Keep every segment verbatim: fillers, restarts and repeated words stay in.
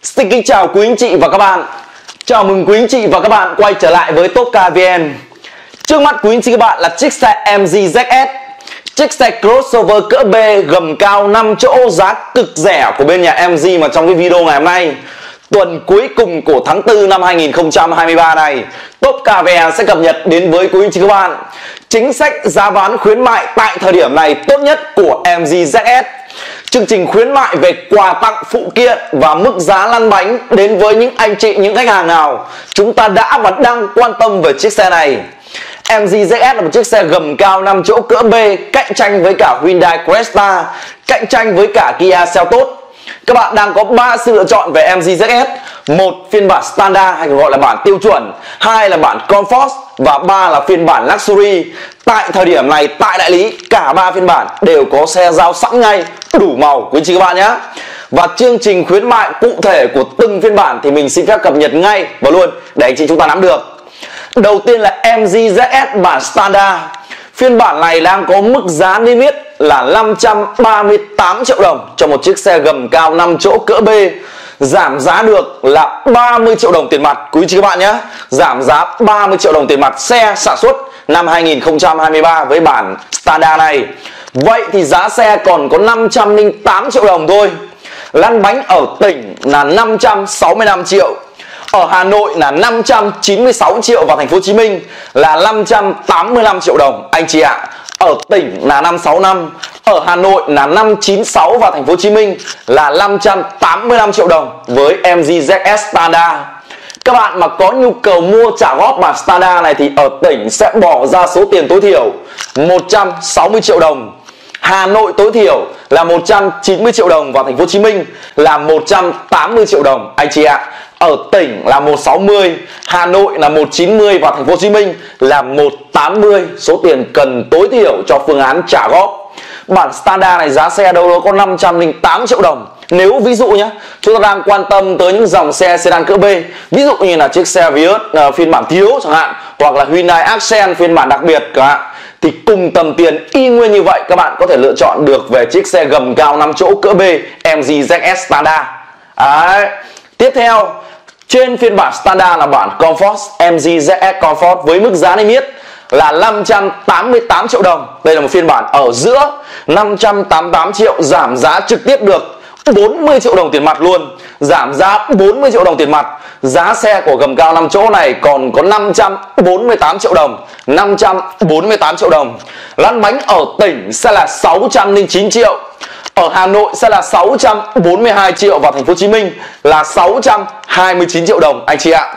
Xin kính chào quý anh chị và các bạn. Chào mừng quý anh chị và các bạn quay trở lại với Top Car vê en. Trước mắt quý anh chị các bạn là chiếc xe em gi Z S, chiếc xe crossover cỡ B gầm cao năm chỗ giá cực rẻ của bên nhà em gi mà trong cái video ngày hôm nay, tuần cuối cùng của tháng tư năm hai nghìn không trăm hai mươi ba này, Top Car vê en sẽ cập nhật đến với quý anh chị các bạn chính sách giá bán khuyến mại tại thời điểm này tốt nhất của em gi Z S. Chương trình khuyến mại về quà tặng phụ kiện và mức giá lăn bánh đến với những anh chị, những khách hàng nào chúng ta đã và đang quan tâm về chiếc xe này. em gi Z S là một chiếc xe gầm cao năm chỗ cỡ B, cạnh tranh với cả Hyundai Cresta, cạnh tranh với cả Kia Seltos. Các bạn đang có ba sự lựa chọn về em gi Z S. Một, phiên bản standard hay còn gọi là bản tiêu chuẩn. Hai là bản comfort. Và ba là phiên bản luxury. Tại thời điểm này, tại đại lý, cả ba phiên bản đều có xe giao sẵn ngay, đủ màu quý anh chị các bạn nhé. Và chương trình khuyến mại cụ thể của từng phiên bản thì mình xin phép cập nhật ngay và luôn để anh chị chúng ta nắm được. Đầu tiên là em gi Z S bản standard. Phiên bản này đang có mức giá niêm yết là năm trăm ba mươi tám triệu đồng cho một chiếc xe gầm cao năm chỗ cỡ B. Giảm giá được là ba mươi triệu đồng tiền mặt quý chị các bạn nhé. Giảm giá ba mươi triệu đồng tiền mặt, xe sản xuất năm hai nghìn không trăm hai mươi ba với bản standard này. Vậy thì giá xe còn có năm trăm lẻ tám triệu đồng thôi. Lăn bánh ở tỉnh là năm trăm sáu mươi lăm triệu. Ở Hà Nội là năm trăm chín mươi sáu triệu và thành phố Hồ Chí Minh là năm trăm tám mươi lăm triệu đồng anh chị ạ. Ở tỉnh là năm trăm sáu mươi lăm, ở Hà Nội là năm trăm chín mươi sáu và thành phố Hồ Chí Minh là năm trăm tám mươi lăm triệu đồng với em gi Z S standard. Các bạn mà có nhu cầu mua trả góp bản standard này thì ở tỉnh sẽ bỏ ra số tiền tối thiểu một trăm sáu mươi triệu đồng. Hà Nội tối thiểu là một trăm chín mươi triệu đồng và thành phố Hồ Chí Minh là một trăm tám mươi triệu đồng anh chị ạ. Ở tỉnh là một trăm sáu mươi, Hà Nội là một trăm chín mươi và thành phố Hồ Chí Minh là một trăm tám mươi. Số tiền cần tối thiểu cho phương án trả góp. Bản standard này giá xe đâu đó có năm trăm lẻ tám triệu đồng. Nếu ví dụ nhé, chúng ta đang quan tâm tới những dòng xe sedan cỡ B, ví dụ như là chiếc xe Vios uh, phiên bản thiếu chẳng hạn, hoặc là Hyundai Accent phiên bản đặc biệt chẳng hạn, thì cùng tầm tiền y nguyên như vậy các bạn có thể lựa chọn được về chiếc xe gầm cao năm chỗ cỡ B em gi Z S standard. Đấy. Tiếp theo, trên phiên bản standard là bản comfort em gi Z S comfort với mức giá niêm yết là năm trăm tám mươi tám triệu đồng. Đây là một phiên bản ở giữa, năm trăm tám mươi tám triệu, giảm giá trực tiếp được bốn mươi triệu đồng tiền mặt luôn. Giảm giá bốn mươi triệu đồng tiền mặt. Giá xe của gầm cao năm chỗ này còn có năm trăm bốn mươi tám triệu đồng. năm trăm bốn mươi tám triệu đồng. Lăn bánh ở tỉnh sẽ là sáu trăm lẻ chín triệu. Ở Hà Nội sẽ là sáu trăm bốn mươi hai triệu và thành phố Hồ Chí Minh là sáu trăm hai mươi chín triệu đồng anh chị ạ.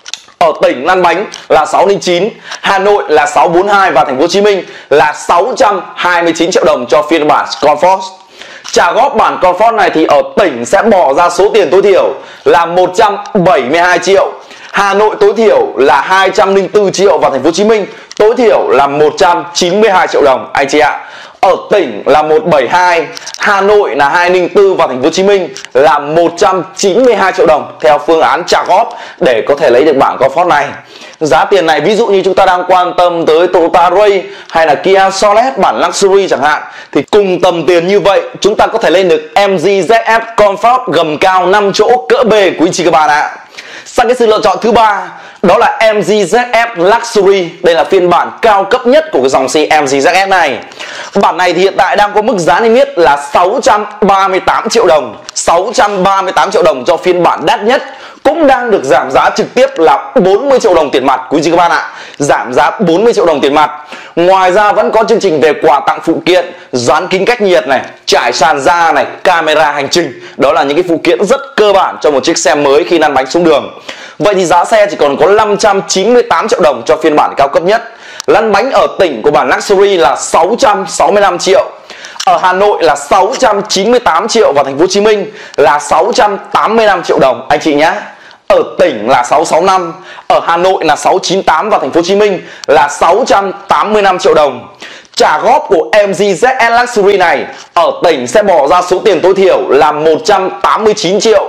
Ở tỉnh lăn bánh là sáu trăm lẻ chín, Hà Nội là sáu trăm bốn mươi hai và thành phố Hồ Chí Minh là sáu trăm hai mươi chín triệu đồng cho phiên bản comfort. Trả góp bản comfort này thì ở tỉnh sẽ bỏ ra số tiền tối thiểu là một trăm bảy mươi hai triệu. Hà Nội tối thiểu là hai trăm lẻ bốn triệu và thành phố Hồ Chí Minh tối thiểu là một trăm chín mươi hai triệu đồng anh chị ạ. Ở tỉnh là một trăm bảy mươi hai, Hà Nội là hai trăm lẻ bốn và thành phố Hồ Chí Minh là một trăm chín mươi hai triệu đồng theo phương án trả góp để có thể lấy được bản comfort này. Giá tiền này ví dụ như chúng ta đang quan tâm tới Toyota Ray hay là Kia Solet bản luxury chẳng hạn, thì cùng tầm tiền như vậy chúng ta có thể lên được em gi Z S comfort gầm cao năm chỗ cỡ B quý anh chị các bạn ạ. Sang cái sự lựa chọn thứ ba, đó là em gi Z S Luxury. Đây là phiên bản cao cấp nhất của cái dòng xe em gi Z S này. Bản này thì hiện tại đang có mức giá niêm yết là sáu trăm ba mươi tám triệu đồng. sáu trăm ba mươi tám triệu đồng cho phiên bản đắt nhất, cũng đang được giảm giá trực tiếp là bốn mươi triệu đồng tiền mặt quý chị các bạn ạ. Giảm giá bốn mươi triệu đồng tiền mặt. Ngoài ra vẫn có chương trình về quà tặng phụ kiện, dán kính cách nhiệt này, trải sàn da này, camera hành trình. Đó là những cái phụ kiện rất cơ bản cho một chiếc xe mới khi lăn bánh xuống đường. Vậy thì giá xe chỉ còn có năm trăm chín mươi tám triệu đồng cho phiên bản cao cấp nhất. Lăn bánh ở tỉnh của bản luxury là sáu trăm sáu mươi lăm triệu. Ở Hà Nội là sáu trăm chín mươi tám triệu và thành phố Hồ Chí Minh là sáu trăm tám mươi lăm triệu đồng anh chị nhé. Ở tỉnh là sáu trăm sáu mươi lăm, ở Hà Nội là sáu trăm chín mươi tám và thành phố Hồ Chí Minh là sáu trăm tám mươi lăm triệu đồng. Trả góp của em gi Z S Luxury này ở tỉnh sẽ bỏ ra số tiền tối thiểu là một trăm tám mươi chín triệu.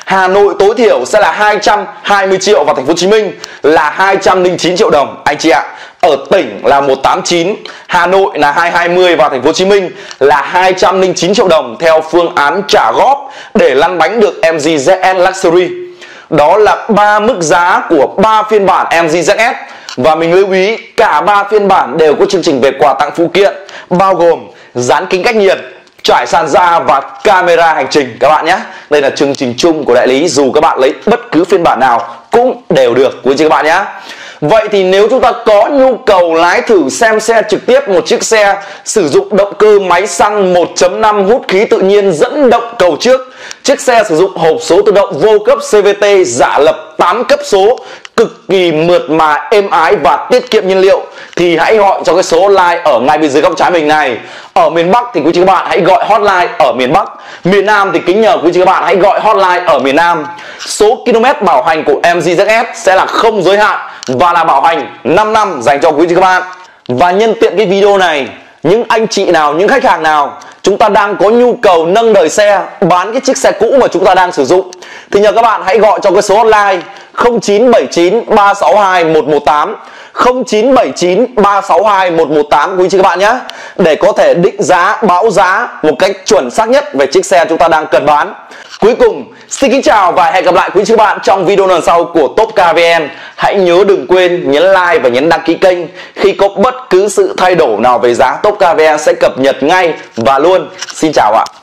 Hà Nội tối thiểu sẽ là hai trăm hai mươi triệu và thành phố Hồ Chí Minh là hai trăm lẻ chín triệu đồng anh chị ạ. Ở tỉnh là một trăm tám mươi chín, Hà Nội là hai trăm hai mươi và thành phố Hồ Chí Minh là hai trăm lẻ chín triệu đồng theo phương án trả góp để lăn bánh được em gi Z S Luxury. Đó là ba mức giá của ba phiên bản em gi Z S. Và mình lưu ý cả ba phiên bản đều có chương trình về quà tặng phụ kiện, bao gồm dán kính cách nhiệt, trải sàn da và camera hành trình các bạn nhé. Đây là chương trình chung của đại lý, dù các bạn lấy bất cứ phiên bản nào cũng đều được quý chị các bạn nhé. Vậy thì nếu chúng ta có nhu cầu lái thử xem xe trực tiếp một chiếc xe sử dụng động cơ máy xăng một chấm năm hút khí tự nhiên dẫn động cầu trước, chiếc xe sử dụng hộp số tự động vô cấp xê vê tê giả lập tám cấp số, cực kỳ mượt mà, êm ái và tiết kiệm nhiên liệu, thì hãy gọi cho cái số hotline ở ngay bên dưới góc trái mình này. Ở miền Bắc thì quý chị các bạn hãy gọi hotline ở miền Bắc. Miền Nam thì kính nhờ quý chị các bạn hãy gọi hotline ở miền Nam. Số km bảo hành của em gi Z S sẽ là không giới hạn và là bảo hành năm năm dành cho quý chị các bạn. Và nhân tiện cái video này, những anh chị nào, những khách hàng nào chúng ta đang có nhu cầu nâng đời xe, bán cái chiếc xe cũ mà chúng ta đang sử dụng, thì nhờ các bạn hãy gọi cho cái số hotline không chín bảy chín ba sáu hai một một tám, không chín bảy chín ba sáu hai một một tám quý chị các bạn nhé, để có thể định giá, báo giá một cách chuẩn xác nhất về chiếc xe chúng ta đang cần bán. Cuối cùng, xin kính chào và hẹn gặp lại quý chị các bạn trong video lần sau của Top Car vê en. Hãy nhớ đừng quên nhấn like và nhấn đăng ký kênh. Khi có bất cứ sự thay đổi nào về giá, Top Car vê en sẽ cập nhật ngay và luôn. Xin chào ạ.